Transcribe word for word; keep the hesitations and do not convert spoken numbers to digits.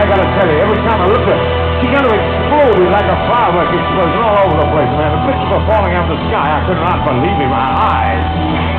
gotta tell you, every time I look at her, she kind of exploded like a firework explosion all over the place, man. The pictures were falling out of the sky. I could not believe it, my eyes.